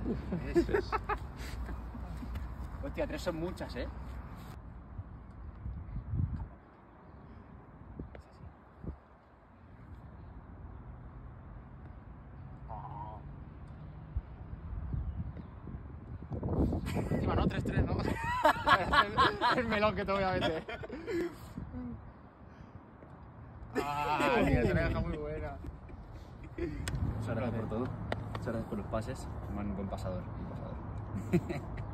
Hostia, 3 son muchas, ¿eh? Encima no, 3-3, ¿no? El melón que te voy a meter. Ah, tío, te la deja muy buena. Muchas gracias por todo. Muchas gracias por los pases. Un buen pasador, un pasador.